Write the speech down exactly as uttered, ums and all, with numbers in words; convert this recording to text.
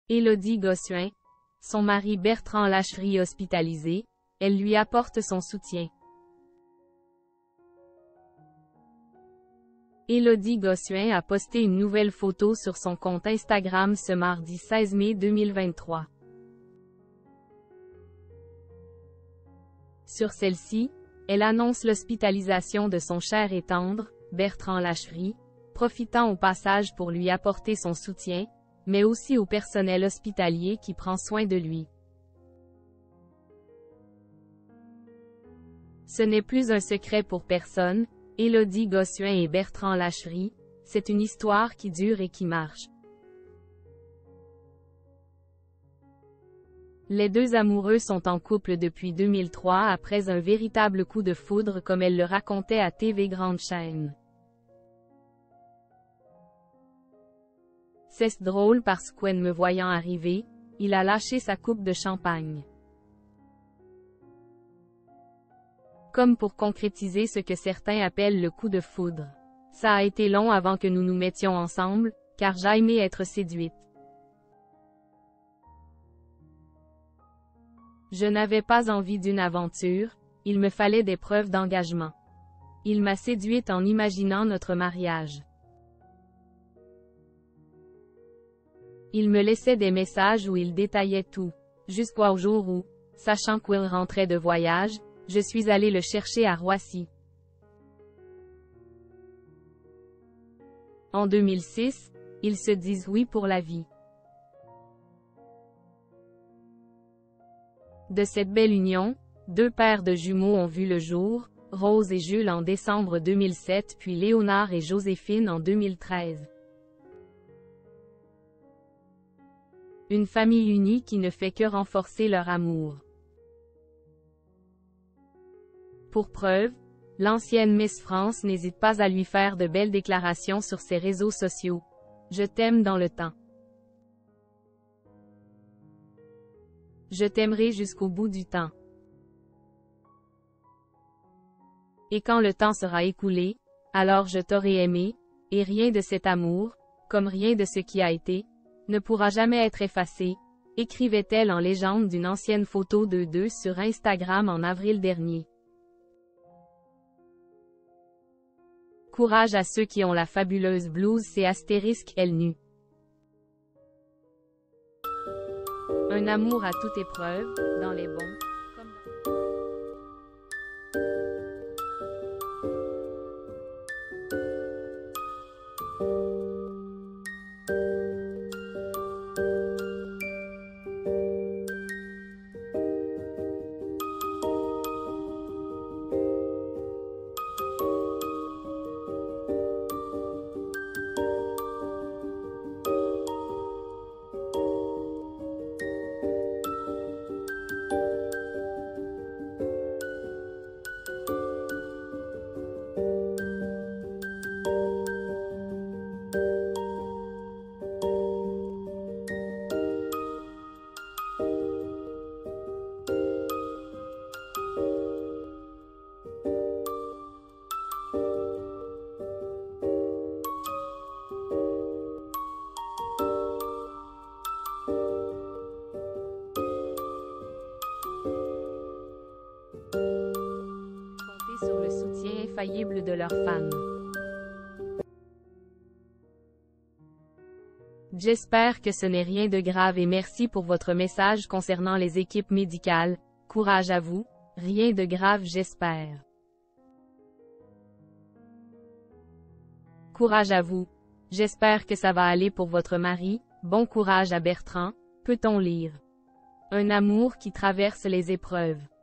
Élodie Gossuin, son mari Bertrand Lacherie hospitalisé, elle lui apporte son soutien. Élodie Gossuin a posté une nouvelle photo sur son compte Instagram ce mardi seize mai deux mille vingt-trois. Sur celle-ci, elle annonce l'hospitalisation de son cher et tendre, Bertrand Lacherie, profitant au passage pour lui apporter son soutien, mais aussi au personnel hospitalier qui prend soin de lui. Ce n'est plus un secret pour personne, Élodie Gossuin et Bertrand Lacherie, c'est une histoire qui dure et qui marche. Les deux amoureux sont en couple depuis deux mille trois après un véritable coup de foudre comme elle le racontait à T V Grande Chaîne. C'est drôle parce qu'en me voyant arriver, il a lâché sa coupe de champagne. Comme pour concrétiser ce que certains appellent le coup de foudre. Ça a été long avant que nous nous mettions ensemble, car j'aimais être séduite. Je n'avais pas envie d'une aventure, il me fallait des preuves d'engagement. Il m'a séduite en imaginant notre mariage. Il me laissait des messages où il détaillait tout, jusqu'au jour où, sachant qu'il rentrait de voyage, je suis allée le chercher à Roissy. En deux mille six, ils se disent oui pour la vie. De cette belle union, deux paires de jumeaux ont vu le jour, Rose et Jules en décembre deux mille sept puis Léonard et Joséphine en deux mille treize. Une famille unie qui ne fait que renforcer leur amour. Pour preuve, l'ancienne Miss France n'hésite pas à lui faire de belles déclarations sur ses réseaux sociaux. « Je t'aime dans le temps. Je t'aimerai jusqu'au bout du temps. Et quand le temps sera écoulé, alors je t'aurai aimé, et rien de cet amour, comme rien de ce qui a été, ne pourra jamais être effacé », écrivait-elle en légende d'une ancienne photo d'eux deux sur Instagram en avril dernier. Courage à ceux qui ont la fabuleuse blouse, c'est astérisque elle nue. Un amour à toute épreuve, dans les bons, comme sur le soutien infaillible de leurs fans. J'espère que ce n'est rien de grave et merci pour votre message concernant les équipes médicales. Courage à vous, rien de grave j'espère. Courage à vous. J'espère que ça va aller pour votre mari. Bon courage à Bertrand, peut-on lire. Un amour qui traverse les épreuves.